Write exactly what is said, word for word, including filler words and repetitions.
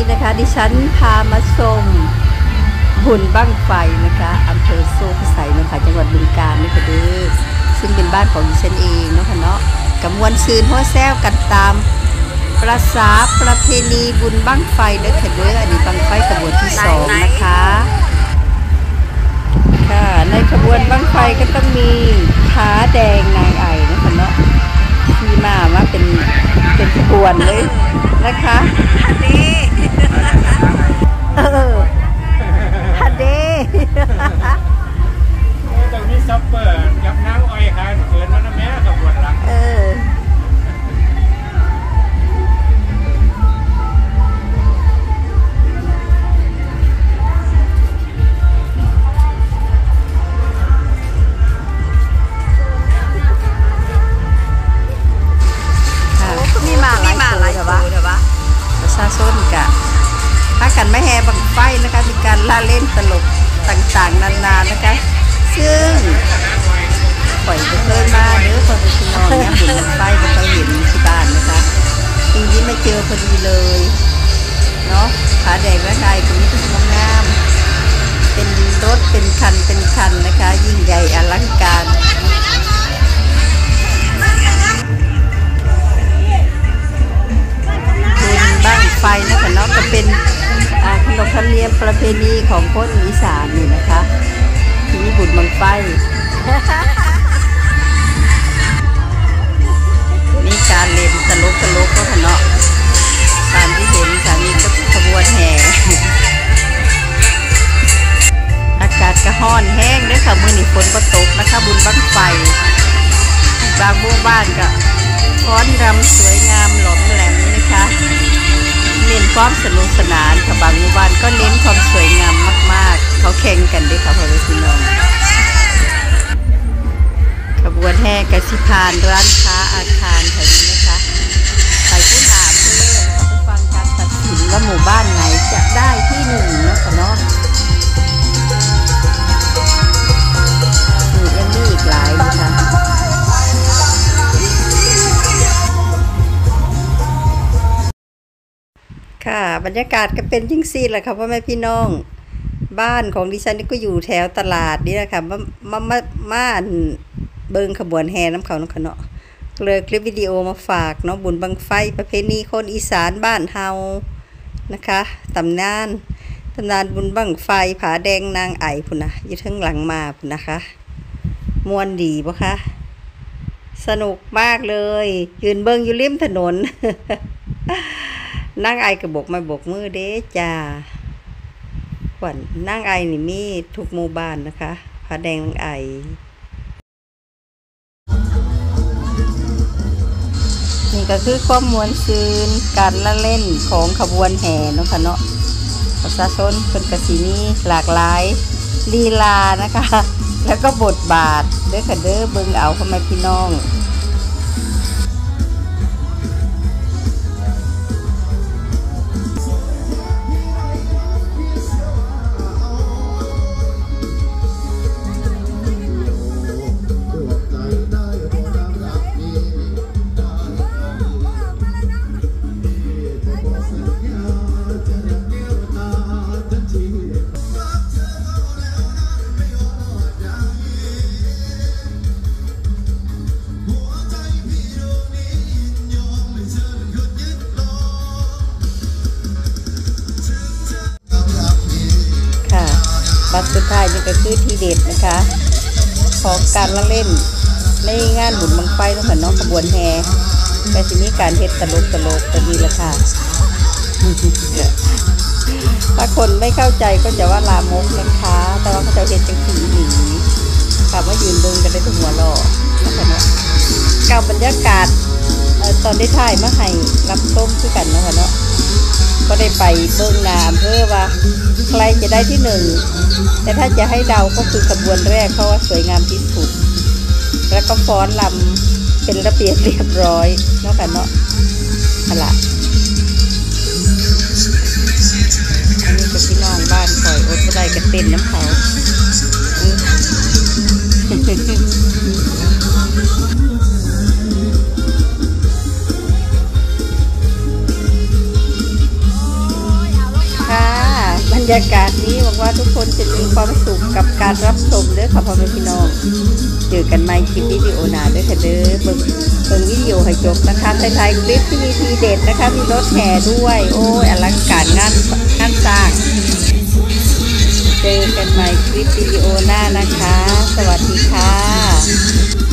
นะคะดิฉันพามาชมบุญบั้งไฟนะคะอำเภอโซ่พิสัยนะคะจังหวัดบึงกาฬนี่ค่ะเด้อซึ่งเป็นบ้านของดิฉันเองเนาะค่ะเนาะกับมวลซืนหัวแซวกันตามประษาประเพณีบุญบั้งไฟเด้อค่ะเด้ออันนี้บั้งไฟขบวนที่สองนะคะค่ะในขบวนบั้งไฟก็ต้องมีผาแดงนางไอ่นะคะเนาะที่มาว่าเป็นเป็นขบวนเลยนะคะฮันเดเออฮันเดตรงนี้ซับเปอร์กับน้ำอ้อยค่ะเกินมันนะแม่ขบวนหลังเออประชาชนกะถ้ากันไม่แห่บังไฟนะคะมีการล่าเล่นตลกต่างๆนานานะคะซึ่งปล่อยไปเคยมาเนื้อคนที่นอนเนี่ยบุญบังไฟก็เคยเห็นที่บ้านนะคะปีนี้ไม่เจอพอดีเลยเนาะผาแดงและไก่ตรงนี้เป็นงามเป็นรถเป็นคันเป็นคันนะคะยิ่งใหญ่อลังการบ้างไฟนะคะเนาะก็เป็นขนบธรรมเนียมประเพณีของคนอีสานนี่นะคะที่นี่บุญบังไฟมีการเล่นตลกตลกก็ค่ะเนาะตามที่เห็นค่ะมีก็ขบวนแห่อากาศกระห้อนแห้งด้วยค่ะมื้อนี้ฝนก็ตกนะคะบุญบังไฟบางหมู่บ้านก็ฟ้อนรำสวยงามหลอมแหลมนะคะเน้นความสนุกสนานค่ะบางหมู่บ้านก็เน้นความสวยงามมากๆเขาแข่งกันด้วยค่ะพ่อแม่พี่น้องขบวนแห่กสิพานร้านค้าอาคารแถวนี้นะคะไปผู้ถามเพื่อเขาไปฟังการตัดสินว่าหมู่บ้านไหนจะได้ที่หนึ่งเนาะค่ะเนาะยังมีอีกหลายนะคะค่ะบรรยากาศก็เป็นยิ่งซีแหละค่ะพ่อแม่พี่น้องบ้านของดิฉันนี่ก็อยู่แถวตลาดนี่แหละค่ะมามามามาเบิงขบวนแห่น้ำเขาน้ำขเนาะเลยคลิปวิดีโอมาฝากเนาะบุญบังไฟประเพณีคนอีสานบ้านเฮานะคะตำนานตำนานบุญบังไฟผาแดงนางไอ่พุ่นนะอยู่ทั้งหลังมาพุ่นนะคะมวนดีปะคะสนุกมากเลยยืนเบิงอยู่ริมถนนนั่งไอกระบอกมาบกมือเด้จ้าขวัญนั่งไอนี่มีทุกหมู่บ้านนะคะผาแดงนั่งไอนี่ก็คือความมวลซืนการละเล่นของขบวนแห่เนาะค่ะเนาะประชาชนเป็นกสินีหลากหลายลีลานะคะแล้วก็บทบาทเด้อค่ะเด้อเบิ่งเอาพ่อแม่พี่น้องบัตรสุดท้ายนี่ก็คือทีเด็ดนะคะของการละเล่นในงานบุญบังไฟแล้วเหมือนน้องขบวนแห่แต่ทีนี้การเฮ็ดตลกตลกจะมีราคาถ้าคนไม่เข้าใจก็จะว่าลามกนะคะแต่ว่าเขาจะเฮ็ดจังสีหนีค่ะว่ายืนเดินกันได้ทุกหัวหล่อนะคะเนาะกับบรรยากาศตอนได้ถ่ายมาให้รับชมด้วยกันนะคะเนาะก็ได้ไปเบิ้งนาอำเภอว่าใครจะได้ที่หนึ่งแต่ถ้าจะให้เดาก็คือขบวนแรกเพราะว่าสวยงามที่สุดแล้วก็ฟ้อนลำเป็นระเบียบเรียบร้อยเนาะค่ะเนาะอะไรอันนี้เป็นพี่น้องบ้านคอยอดบ่ได้กันเต้นน้ำเขายากาศนี้หวังว่าทุกคนจะมีความสุขกับการรับชมเด้อค่ะพ่อแม่พี่น้องเจอกันใหม่คลิปวิดีโอหน้าเด้อค่ะเด้อเบิ่งเบิ่งวิดีโอให้จบนะคะท้ายๆคลิปที่มีทีเด็ดนะคะมีรถแห่ด้วยโอ้ยอลังการงานงานสร้างเจอกันใหม่คลิปวิดีโอหน้านะคะสวัสดีค่ะ